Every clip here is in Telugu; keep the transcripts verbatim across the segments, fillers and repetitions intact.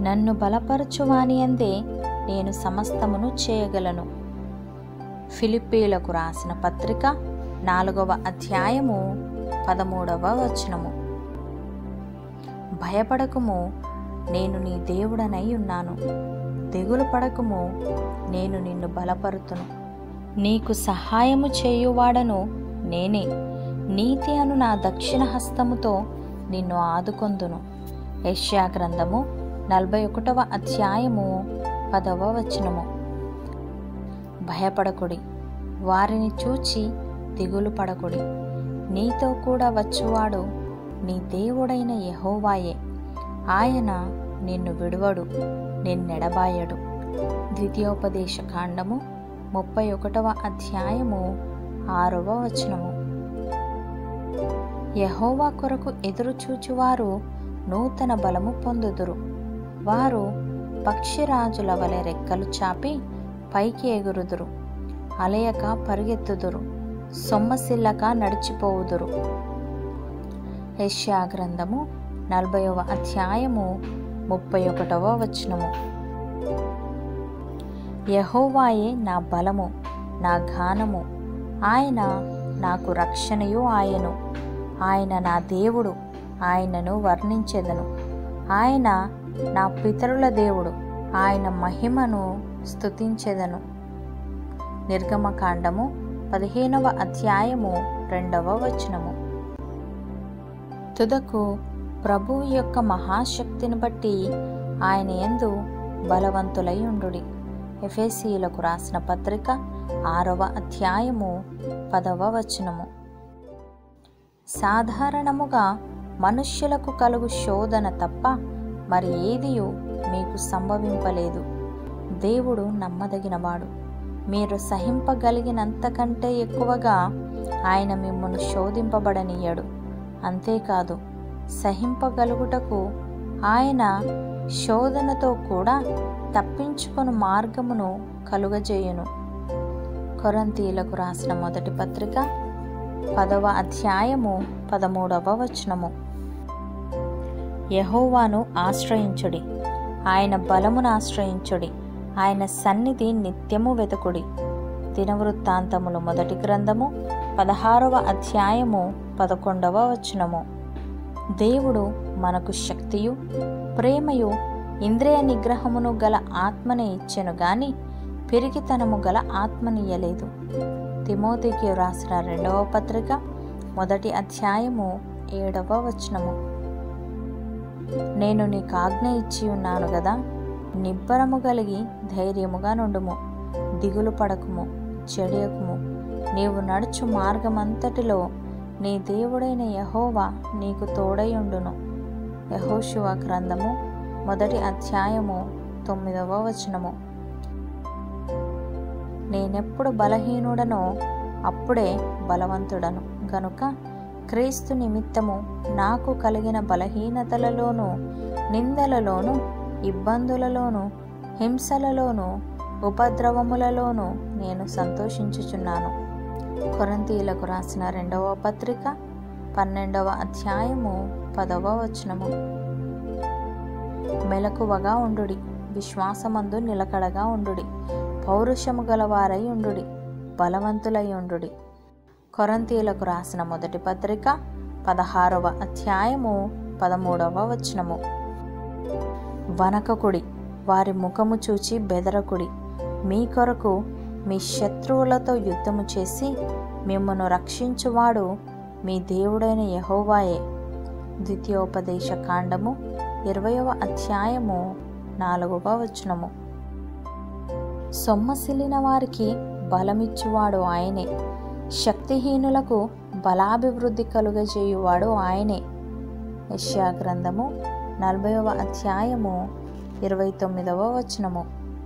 నన్ను బలపరచువాని అందే నేను సమస్తమును చేయగలను. ఫిలిప్పీలకు రాసిన పత్రిక నాలుగవ అధ్యాయము పదమూడవ వచనము. భయపడకుము, నేను నీ దేవుడనై ఉన్నాను. దిగులు పడకుము, నేను నిన్ను బలపరుతును. నీకు సహాయము చేయువాడను నేనే. నీతి అను నా దక్షిణ హస్తముతో నిన్ను ఆదుకొందును. యెషయా గ్రంథము నలభై ఒకటవ అధ్యాయము పదవ వచనము. భయపడకుడి, వారిని చూచి దిగులు పడకుడి. నీతో కూడా వచ్చువాడు నీ దేవుడైన యెహోవాయే. ఆయన నిన్ను విడువడు, నిన్నెడబాయడు. ద్వితీయోపదేశ కాండము ముప్పై ఒకటవ అధ్యాయము ఆరవ వచనము. యెహోవా కొరకు ఎదురు చూచువారు నూతన బలము పొందుదురు. వారు పక్షిరాజుల వలె రెక్కలు చాపి పైకి ఎగురుదురు. అలయక పరిగెత్తుదురు, సొమ్మసిల్లక నడిచిపోవుదురు. యెషయా గ్రంథము నలభైవ అధ్యాయము ముప్పై ఒకటవ వచనము. యెహోవాయే నా బలము, నా గానము. ఆయన నాకు రక్షణయు ఆయను. ఆయన నా దేవుడు, ఆయనను వర్ణించెదను. ఆయన నా పితరుల దేవుడు, ఆయన మహిమను స్తుతించెదను. నిర్గమకాండము పదిహేనవ అధ్యాయము రెండవ వచనము. తుదకు ప్రభువు యొక్క మహాశక్తిని బట్టి ఆయన యందు బలవంతులై ఉండుడి. ఎఫెసీయులకు రాసిన పత్రిక ఆరవ అధ్యాయము పదవ వచనము. సాధారణముగా మనుష్యులకు కలుగు శోధన తప్ప మరి ఏదియు మీకు సంభవింపలేదు. దేవుడు నమ్మదగినవాడు. మీరు సహింపగలిగినంతకంటే ఎక్కువగా ఆయన మిమ్మును శోధింపబడనీయడు. అంతేకాదు, సహింపగలుగుటకు ఆయన శోధనతో కూడా తప్పించుకొను మార్గమును కలుగజేయును. కొరింథీయులకు రాసిన మొదటి పత్రిక పదవ అధ్యాయము పదమూడవ వచనము. యెహోవాను ఆశ్రయించుడి, ఆయన బలమును ఆశ్రయించుడి, ఆయన సన్నిధి నిత్యము వెతుకుడి. దినవృత్తాంతములు మొదటి గ్రంథము పదహారవ అధ్యాయము పదకొండవ వచనము. దేవుడు మనకు శక్తియు ప్రేమయు ఇంద్రియ నిగ్రహమును గల ఆత్మనే ఇచ్చెను గాని పెరిగితనము గల ఆత్మనియ్యలేదు. తిమోతికి రాసిన రెండవ పత్రిక మొదటి అధ్యాయము ఏడవ వచనము. నేను నీకు ఆజ్ఞ ఇచ్చి ఉన్నాను గదా, నిబ్బరము కలిగి ధైర్యముగా నుండుము. దిగులు పడకుము, చెడియకుము. నీవు నడుచు మార్గమంతటిలో నీ దేవుడైన యెహోవా నీకు తోడైయుండును. యెహోషువ గ్రంథము మొదటి అధ్యాయము తొమ్మిదవ వచనము. నేనెప్పుడు బలహీనుడనో అప్పుడే బలవంతుడను గనుక క్రీస్తు నిమిత్తము నాకు కలిగిన బలహీనతలలోనూ నిందలలోనూ ఇబ్బందులలోనూ హింసలలోనూ ఉపద్రవములలోనూ నేను సంతోషించుచున్నాను. కొరింథీయులకు రాసిన రెండవ పత్రిక పన్నెండవ అధ్యాయము పదవ వచనము. మెలకువగా ఉండుడి, విశ్వాసమందు నిలకడగా ఉండుడి, పౌరుషము గలవారై ఉండుడి, బలవంతులై ఉండుడి. కొరింథీయులకు రాసిన మొదటి పత్రిక పదహారవ అధ్యాయము పదమూడవ వచనము. వనకకుడి, వారి ముఖము చూచి బెదరకుడి. మీ కొరకు మీ శత్రువులతో యుద్ధము చేసి మిమ్మును రక్షించువాడు మీ దేవుడైన యెహోవాయే. ద్వితీయోపదేశ కాండము ఇరవయవ అధ్యాయము నాలుగవ వచనము. సొమ్మసిల్లిన వారికి బలమిచ్చువాడు ఆయనే, శక్తిహీనులకు బలాభివృద్ధి కలుగజేయువాడు ఆయనే. యెషయా గ్రంథము నలభైవ అధ్యాయము ఇరవై తొమ్మిదవ వచనము.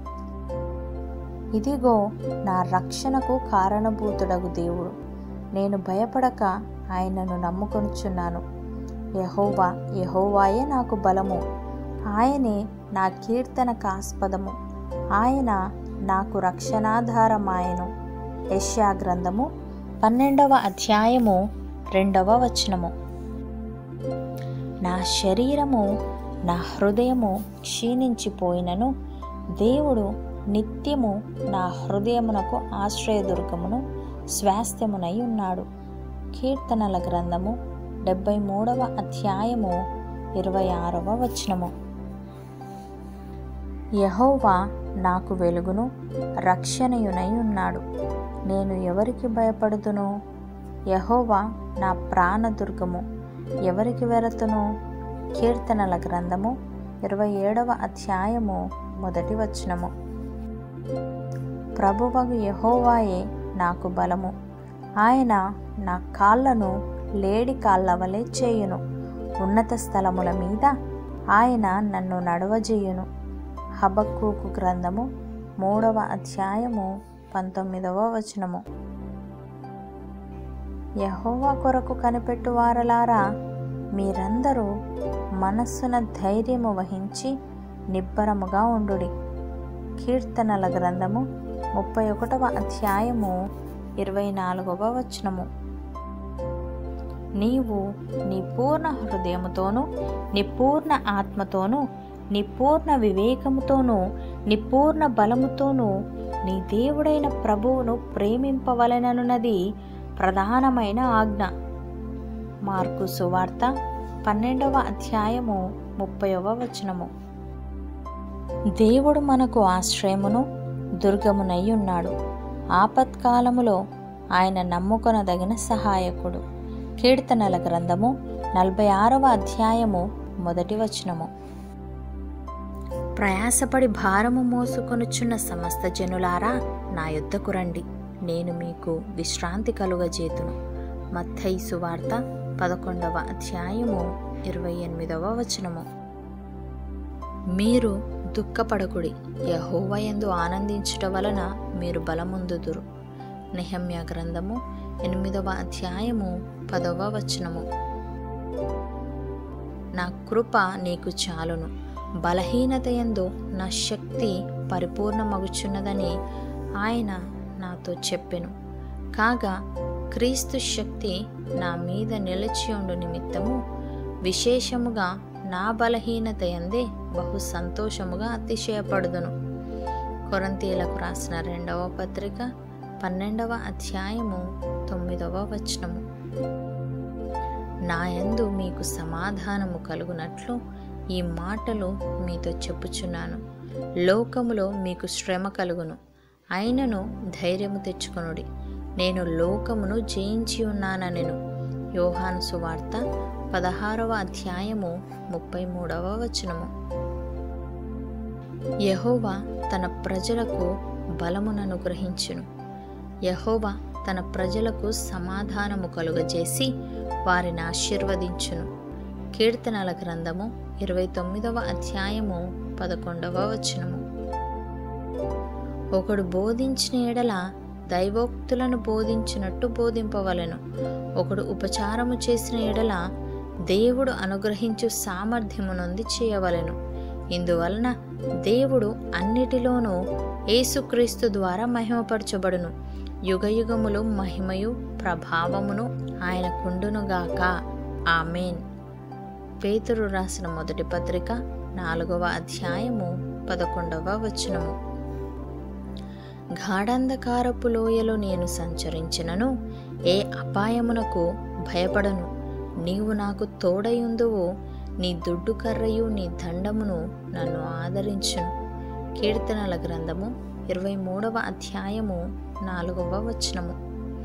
ఇదిగో నా రక్షణకు కారణభూతుడగు దేవుడు, నేను భయపడక ఆయనను నమ్ముకొనుచున్నాను. యెహోవా యెహోవాయే నాకు బలము, ఆయనే నా కీర్తనకాస్పదము, ఆయన నాకు రక్షణాధారమాయెను. యెషయా గ్రంథము పన్నెండవ అధ్యాయము రెండవ వచనము. నా శరీరము నా హృదయము క్షీణించిపోయినను దేవుడు నిత్యము నా హృదయమునకు ఆశ్రయదుర్గమును స్వాస్థ్యమునై ఉన్నాడు. కీర్తనల గ్రంథము డెబ్బై మూడవ అధ్యాయము ఇరవై ఆరవ వచనము. యెహోవా నాకు వెలుగును రక్షణయునై ఉన్నాడు, నేను ఎవరికి భయపడుదును? యెహోవా నా ప్రాణదుర్గము, ఎవరికి వెరతును? కీర్తనల గ్రంథము ఇరవై ఏడవ అధ్యాయము మొదటి వచనము. ప్రభువగు యెహోవాయే నాకు బలము, ఆయన నా కాళ్ళను లేడి కాళ్ళ వలె చేయును, ఉన్నత స్థలముల మీద ఆయన నన్ను నడవజేయును. హబక్కూకు గ్రంథము మూడవ అధ్యాయము పంతొమ్మిదవ వచనము. యెహోవా కొరకు కనిపెట్టువారలారా, మీరందరూ మనస్సున ధైర్యము వహించి నిబ్బరముగా ఉండుడి. కీర్తనల గ్రంథము ముప్పై ఒకటవ అధ్యాయము ఇరవై నాలుగవ వచనము. నీవు నీ పూర్ణ హృదయముతోనూ నీ పూర్ణ ఆత్మతోనూ నీ పూర్ణ వివేకముతోనూ నీ పూర్ణ బలముతోనూ నీ దేవుడైన ప్రభువును ప్రేమింపవలెననున్నది ప్రధానమైన ఆజ్ఞ. మార్కు సువార్త పన్నెండవ అధ్యాయము ముప్పైవ వచనము. దేవుడు మనకు ఆశ్రయమును దుర్గమునై ఉన్నాడు, ఆపత్కాలములో ఆయన నమ్ముకొనదగిన సహాయకుడు. కీర్తనల గ్రంథము నలభై ఆరవ అధ్యాయము మొదటి వచనము. ప్రయాసపడి భారము మోసుకొనుచున్న సమస్త జనులారా, నా యొద్దకు రండి, నేను మీకు విశ్రాంతి కలుగజేతును. మత్తయి సువార్త పదకొండవ అధ్యాయము ఇరవై ఎనిమిదవ వచనము. మీరు దుఃఖపడకుడి, యెహోవా యందు ఆనందించుట వలన మీరు బలముందుదురు. నెహెమ్యా గ్రంథము ఎనిమిదవ అధ్యాయము పదవ వచనము. నా కృప నీకు చాలును, బలహీనత యందు నా శక్తి పరిపూర్ణమగుచున్నదని ఆయన నాతో చెప్పెను. కాగా క్రీస్తు శక్తి నా మీద నిలిచియుండు నిమిత్తము విశేషముగా నా బలహీనత యందే బహు సంతోషముగా అతిశయపడుదును. కొరింథీయులకు రాసిన రెండవ పత్రిక పన్నెండవ అధ్యాయము తొమ్మిదవ వచనము. నా యందు మీకు సమాధానము కలుగునట్లు ఈ మాటలు మీతో చెప్పుచున్నాను. లోకములో మీకు శ్రమ కలుగును, అయినను ధైర్యము తెచ్చుకొనుడి, నేను లోకమును జయించి ఉన్నాననెను. యోహాను సువార్త పదహారవ అధ్యాయము ముప్పై మూడవ వచనము. యెహోవా తన ప్రజలకు బలమునను గ్రహించును. యెహోవా తన ప్రజలకు సమాధానము కలుగజేసి వారిని ఆశీర్వదించును. కీర్తనల గ్రంథము ఇరవై తొమ్మిదవ అధ్యాయము పదకొండవ వచనము. ఒకడు బోధించిన ఎడల దైవోక్తులను బోధించినట్టు బోధింపవలెను. ఒకడు ఉపచారము చేసిన ఎడల దేవుడు అనుగ్రహించు సామర్థ్యము నొంది చేయవలెను. ఇందువలన దేవుడు అన్నిటిలోనూ యేసుక్రీస్తు ద్వారా మహిమపరచబడును. యుగయుగములు మహిమయు ప్రభావమును ఆయనకుండునుగాక. ఆమేన్. పేతురు రాసిన మొదటి పత్రిక నాలుగవ అధ్యాయము పదకొండవ వచనము. గాఢంధకారపు లోయలో నేను సంచరించినను ఏ అపాయమునకు భయపడను. నీవు నాకు తోడయుందువు, నీ దుడ్డు కర్రయు నీ దండమును నన్ను ఆదరించును. కీర్తనల గ్రంథము ఇరవై మూడవ అధ్యాయము నాలుగవ వచనము.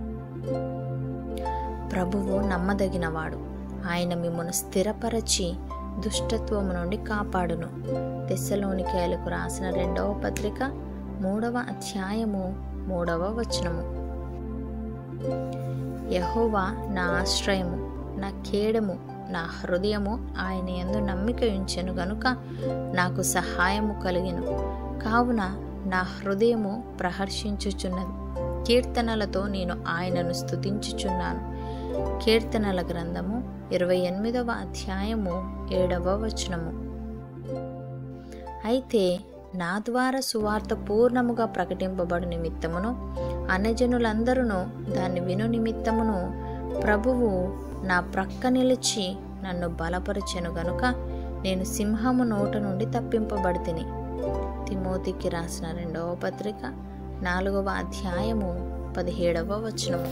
ప్రభువు నమ్మదగినవాడు, ఆయన మిమ్మును స్థిరపరచి దుష్టత్వము నుండి కాపాడును. తెస్సలోనికైలకు రాసిన రెండవ పత్రిక మూడవ అధ్యాయము మూడవ వచనము. యెహోవా నా ఆశ్రయము, నా కేడము, నా హృదయము ఆయన యందు నమ్మిక ఉంచెను గనుక నాకు సహాయము కలిగెను. కావున నా హృదయము ప్రహర్షించుచున్నది, కీర్తనలతో నేను ఆయనను స్తుతించుచున్నాను. కీర్తనల గ్రంథము ఇరవై ఎనిమిదవ అధ్యాయము ఏడవ వచనము. అయితే నా ద్వారా సువార్త పూర్ణముగా ప్రకటింపబడు నిమిత్తమును అన్యజనులందరూ దాన్ని విను నిమిత్తమును ప్రభువు నా ప్రక్క నిలిచి నన్ను బలపరచెను గనుక నేను సింహము నోట నుండి తప్పింపబడితిని. తిమోతికి రాసిన రెండవ పత్రిక నాలుగవ అధ్యాయము పదిహేడవ వచనము.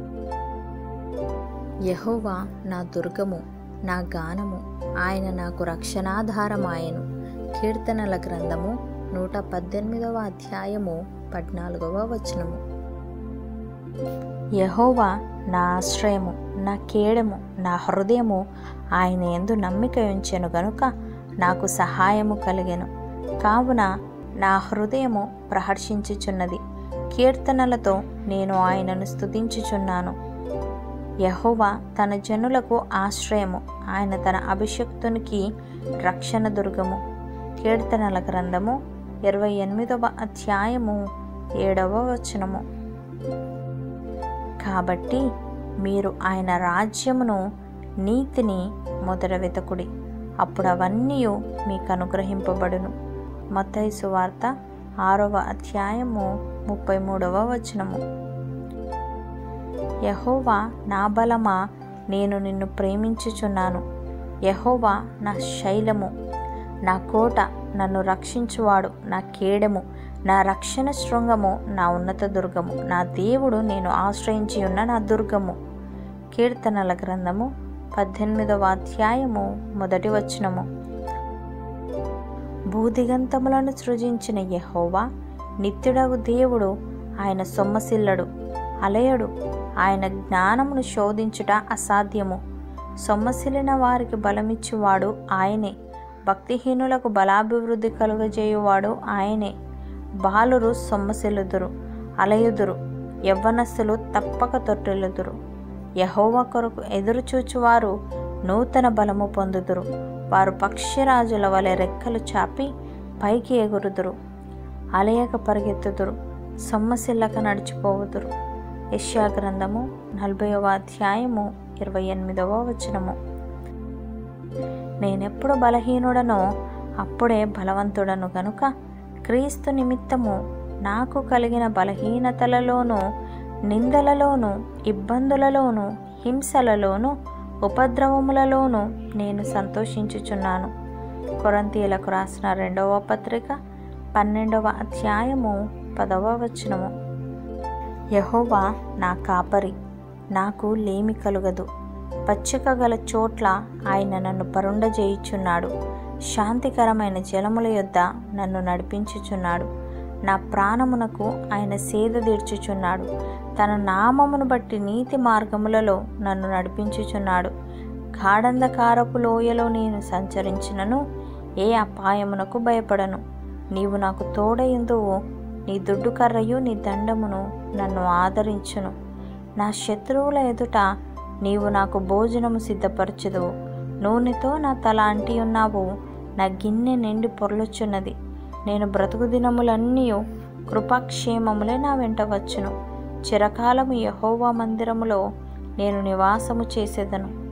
యెహోవా నా దుర్గము, నా గానము, ఆయన నాకు రక్షణాధారమాయెను. కీర్తనల గ్రంథము నూట పద్దెనిమిదవ అధ్యాయము పద్నాలుగవ వచనము. యెహోవా నా ఆశ్రయము, నా కేడము, నా హృదయము ఆయన యందు నమ్మిక ఉంచెను గనుక నాకు సహాయము కలిగెను. కావున నా హృదయము ప్రహర్షించుచున్నది, కీర్తనలతో నేను ఆయనను స్తుతించుచున్నాను. యెహోవా తన జనులకు ఆశ్రయము, ఆయన తన అభిషిక్తునికి రక్షణ దుర్గము. కీర్తనల గ్రంథము ఇరవై ఎనిమిదవ అధ్యాయము ఏడవ వచనము. కాబట్టి మీరు ఆయన రాజ్యమును, నీతిని మొదట వెతకుడి, అప్పుడు అవన్నీ మీకు అనుగ్రహింపబడును. మత్తయి సువార్త ఆరవ అధ్యాయము ముప్పై మూడవ వచనము. యెహోవా నా బలమా, నేను నిన్ను ప్రేమించుచున్నాను. యెహోవా నా శైలము, నా కోట, నన్ను రక్షించువాడు, నా కేడము, నా రక్షణ శృంగము, నా ఉన్నత దుర్గము, నా దేవుడు, నేను ఆశ్రయించి ఉన్న నా దుర్గము. కీర్తనల గ్రంథము పద్దెనిమిదవ అధ్యాయము మొదటి వచనము. భూదిగంతములను సృజించిన యెహోవా నిత్యుడగు దేవుడు, ఆయన సొమ్మసిల్లడు, అలయడు. ఆయన జ్ఞానమును శోధించుట అసాధ్యము. సొమ్మసిలిన వారికి బలమిచ్చువాడు ఆయనే, భక్తిహీనులకు బలాభివృద్ధి కలుగజేయువాడు ఆయనే. బాలురు సొమ్మసిల్లుదురు, అలయుదురు, యవ్వనస్తులు తప్పక తొట్టిల్లుదురు. యెహోవా కొరకు ఎదురుచూచువారు నూతన బలము పొందుదురు. వారు పక్షిరాజుల వలె రెక్కలు చాపి పైకి ఎగురుదురు. అలయక పరిగెత్తుదురు, సొమ్మసిల్లక నడిచిపోవుదురు. యెషయా గ్రంథము నలభైవ అధ్యాయము ఇరవై ఎనిమిదవ వచనము. నేనెప్పుడు బలహీనుడనో అప్పుడే బలవంతుడను గనుక క్రీస్తు నిమిత్తము నాకు కలిగిన బలహీనతలలోనూ, నిందలలోనూ, ఇబ్బందులలోనూ, హింసలలోనూ, ఉపద్రవములలోనూ నేను సంతోషించుచున్నాను. కొరింథీయులకు రాసిన రెండవ పత్రిక పన్నెండవ అధ్యాయము పదవ వచనము. యెహోవా నా కాపరి, నాకు లేమి కలుగదు. పచ్చిక గల చోట్ల ఆయన నన్ను పరుండజేయుచున్నాడు. శాంతికరమైన జలముల యొద్ద నన్ను నడిపించుచున్నాడు. నా ప్రాణమునకు ఆయన సేద తీర్చుచున్నాడు. తన నామమును బట్టి నీతి మార్గములలో నన్ను నడిపించుచున్నాడు. గాఢంధకారపు లోయలో నేను సంచరించినను ఏ అపాయమునకు భయపడను. నీవు నాకు తోడయుందువు, నీ దుడ్డు కర్రయు నీ దండమును నన్ను ఆదరించును. నా శత్రువుల ఎదుట నీవు నాకు భోజనము సిద్ధపరచుదువు. నూనెతో నా తల అంటి ఉన్నావు, నా గిన్నె నిండి పొర్లుచున్నది. నేను బ్రతుకు దినములన్నీ కృపాక్షేమములే నా వెంట వచ్చును. చిరకాలము యెహోవా మందిరములో నేను నివాసము చేసేదను.